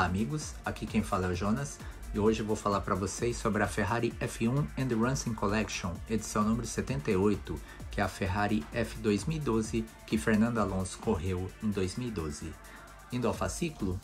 Olá amigos, aqui quem fala é o Jonas e hoje eu vou falar para vocês sobre a Ferrari F1 Endurance Collection, edição número 78, que é a Ferrari F 2012 que Fernando Alonso correu em 2012. Indo ao fascículo,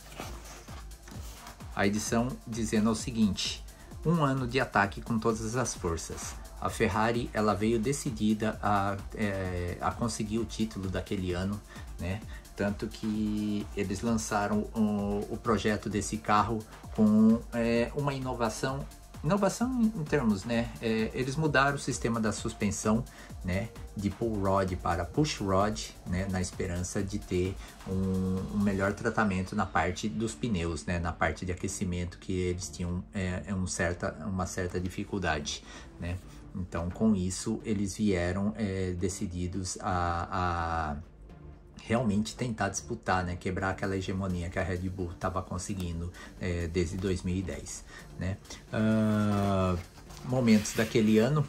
a edição dizendo o seguinte: um ano de ataque com todas as forças. A Ferrari ela veio decidida a conseguir o título daquele ano, né? Tanto que eles lançaram o projeto desse carro com uma inovação em termos, né? Eles mudaram o sistema da suspensão, né? De pull rod para push rod, né? Na esperança de ter um melhor tratamento na parte dos pneus, né? Na parte de aquecimento que eles tinham uma certa dificuldade, né? Então, com isso, eles vieram decididos a realmente tentar disputar, né? Quebrar aquela hegemonia que a Red Bull estava conseguindo desde 2010, né? Momentos daquele ano,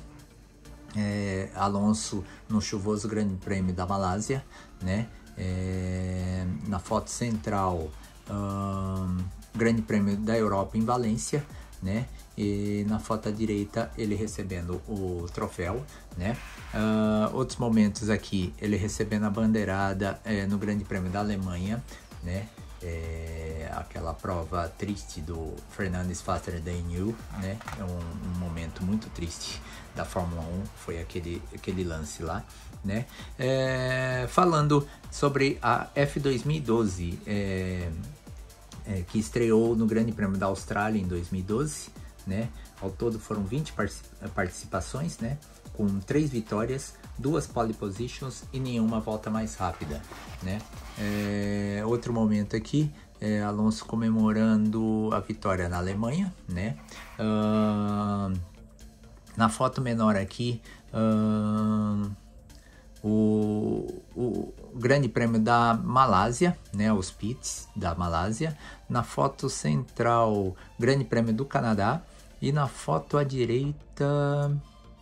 Alonso no chuvoso Grande Prêmio da Malásia, né? Na foto central, Grande Prêmio da Europa em Valência, né? E na foto à direita ele recebendo o troféu, né? Outros momentos aqui, ele recebendo a bandeirada no Grande Prêmio da Alemanha, né? Aquela prova triste do Fernandes Faster Than You, né? Um momento muito triste da Fórmula 1, foi aquele lance lá, né? Falando sobre a F 2012, que estreou no Grande Prêmio da Austrália em 2012, né? Ao todo foram 20 participações, né? Com 3 vitórias, 2 pole positions e nenhuma volta mais rápida, né? Outro momento aqui, Alonso comemorando a vitória na Alemanha, né? Na foto menor aqui, o Grande Prêmio da Malásia, né, os pits da Malásia. Na foto central, Grande Prêmio do Canadá. E na foto à direita,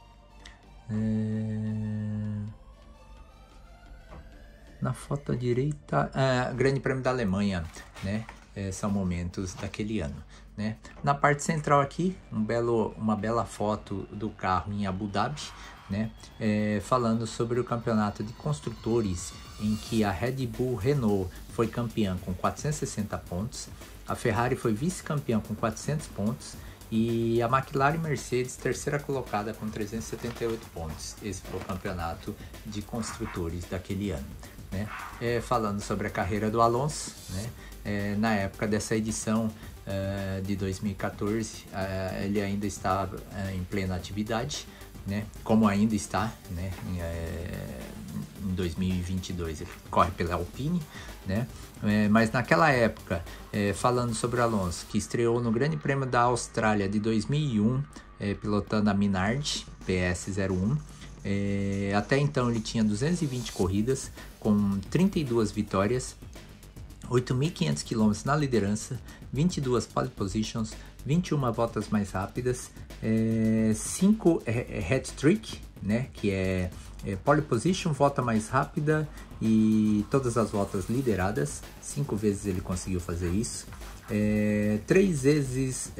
Grande Prêmio da Alemanha, né? São momentos daquele ano, né? Na parte central aqui, uma bela foto do carro em Abu Dhabi, né? Falando sobre o campeonato de construtores, em que a Red Bull Renault foi campeã com 460 pontos, a Ferrari foi vice-campeã com 400 pontos e a McLaren e Mercedes terceira colocada com 378 pontos. Esse foi o campeonato de construtores daquele ano, né? Falando sobre a carreira do Alonso, né? Na época dessa edição de 2014, ele ainda estava em plena atividade, né? Como ainda está, né? Em 2022 ele corre pela Alpine, né? Mas naquela época, falando sobre o Alonso, que estreou no Grande Prêmio da Austrália de 2001, pilotando a Minardi PS01, até então ele tinha 220 corridas, com 32 vitórias, 8.500 km na liderança, 22 pole positions, 21 voltas mais rápidas, 5 hat-trick, né, que é pole position, volta mais rápida e todas as voltas lideradas. 5 vezes ele conseguiu fazer isso, 3 vezes,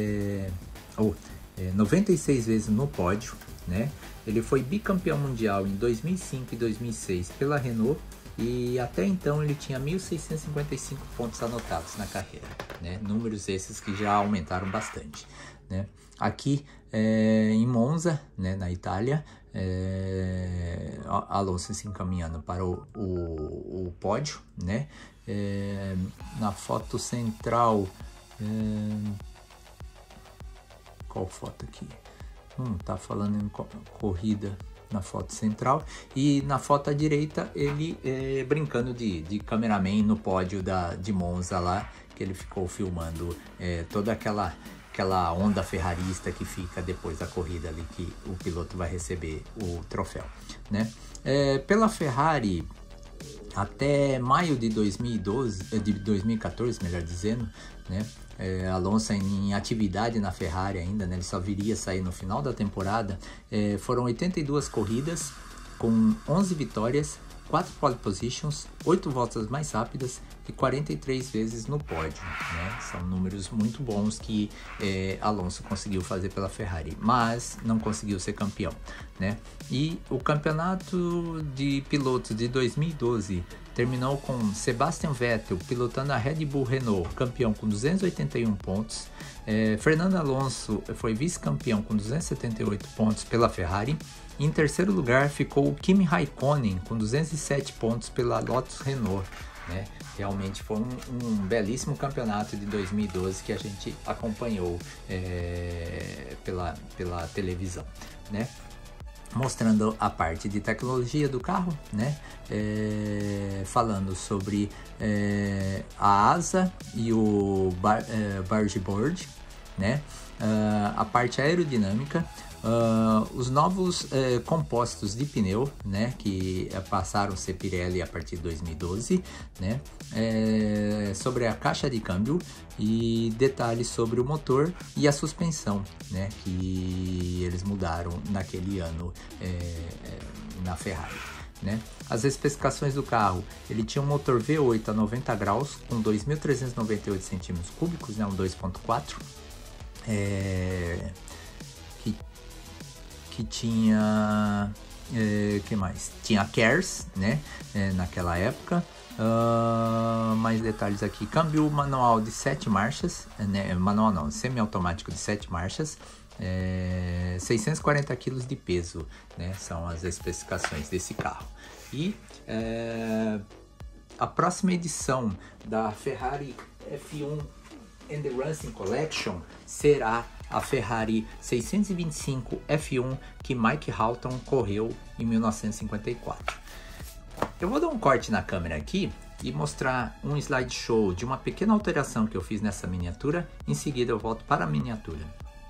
96 vezes no pódio, né? Ele foi bicampeão mundial em 2005 e 2006 pela Renault. E até então ele tinha 1.655 pontos anotados na carreira, né? Números esses que já aumentaram bastante, né? Aqui em Monza, né, na Itália, Alonso se encaminhando para o pódio, né? Na foto central, qual foto aqui? Tá falando em corrida. Na foto central, e na foto à direita ele brincando de cameraman no pódio de Monza lá, que ele ficou filmando toda aquela onda ferrarista que fica depois da corrida ali, que o piloto vai receber o troféu, né? Pela Ferrari, até maio de 2014, melhor dizendo, né? Alonso em atividade na Ferrari ainda, né? Ele só viria sair no final da temporada. Foram 82 corridas com 11 vitórias, 4 pole positions, 8 voltas mais rápidas e 43 vezes no pódio, né? São números muito bons que Alonso conseguiu fazer pela Ferrari, mas não conseguiu ser campeão, né? E o campeonato de pilotos de 2012 terminou com Sebastian Vettel pilotando a Red Bull Renault, campeão com 281 pontos. Fernando Alonso foi vice-campeão com 278 pontos pela Ferrari. Em terceiro lugar ficou o Kimi Raikkonen com 207 pontos pela Lotus Renault, né? Realmente foi um belíssimo campeonato de 2012 que a gente acompanhou pela televisão, né? Mostrando a parte de tecnologia do carro, né? Falando sobre a asa e o bargeboard, né? A parte aerodinâmica, os novos compostos de pneu, né? Que passaram a ser Pirelli a partir de 2012, né? Sobre a caixa de câmbio e detalhes sobre o motor e a suspensão, né? Que eles mudaram naquele ano na Ferrari, né? As especificações do carro, ele tinha um motor V8 a 90 graus com 2.398 centímetros cúbicos, né? Um 2.4, que tinha que mais? Tinha KERS, né? Naquela época. Mais detalhes aqui, câmbio manual de 7 marchas, né? Manual não, semiautomático de 7 marchas, 640 kg de peso, né? São as especificações desse carro. E a próxima edição da Ferrari F1 Endurance Collection será a Ferrari 625 F1 que Mike Hawthorne correu em 1954. Eu vou dar um corte na câmera aqui e mostrar um slideshow de uma pequena alteração que eu fiz nessa miniatura. Em seguida eu volto para a miniatura.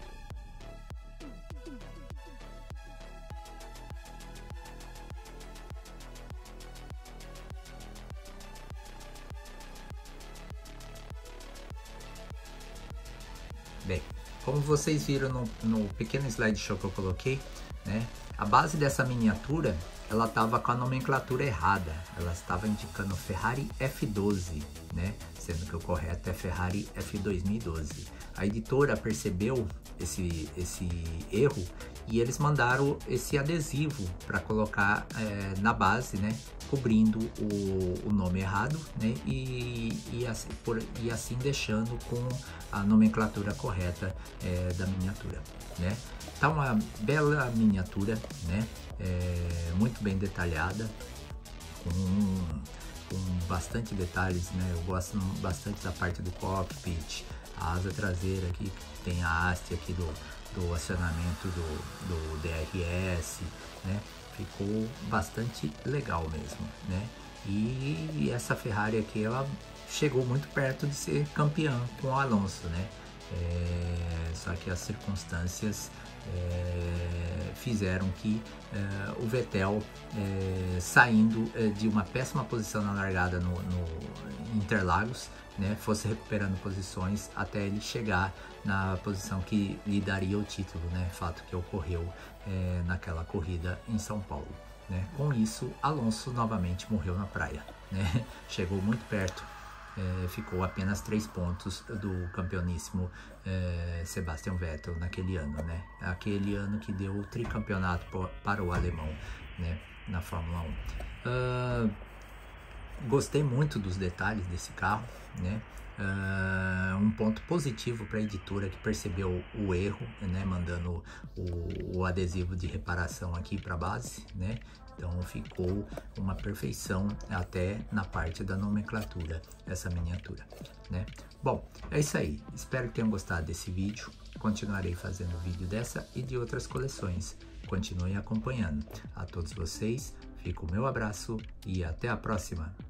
Bem, como vocês viram no pequeno slideshow que eu coloquei, né? A base dessa miniatura, ela estava com a nomenclatura errada. Ela estava indicando Ferrari F12, né? Sendo que o correto é Ferrari F2012. A editora percebeu esse erro e eles mandaram esse adesivo para colocar na base, né? Cobrindo o nome errado, né? E assim deixando com a nomenclatura correta da miniatura, né? Tá uma bela miniatura, né? Muito bem detalhada, com bastante detalhes, né? Eu gosto bastante da parte do cockpit, a asa traseira aqui, tem a haste aqui do acionamento do DRS, né? Ficou bastante legal mesmo, né? E essa Ferrari aqui, ela chegou muito perto de ser campeã com o Alonso, né? Só que as circunstâncias fizeram que o Vettel, saindo de uma péssima posição na largada no Interlagos, né, fosse recuperando posições até ele chegar na posição que lhe daria o título, né, fato que ocorreu naquela corrida em São Paulo, né. Com isso, Alonso novamente morreu na praia, né, chegou muito perto. Ficou apenas 3 pontos do campeoníssimo Sebastian Vettel naquele ano, né? Aquele ano que deu o tricampeonato para o alemão, né? Na Fórmula 1. Gostei muito dos detalhes desse carro, né? Um ponto positivo para a editora que percebeu o erro, né? Mandando o adesivo de reparação aqui para a base, né? Então ficou uma perfeição até na parte da nomenclatura, essa miniatura, né? Bom, é isso aí. Espero que tenham gostado desse vídeo. Continuarei fazendo vídeo dessa e de outras coleções. Continuem acompanhando. A todos vocês, fica o meu abraço e até a próxima.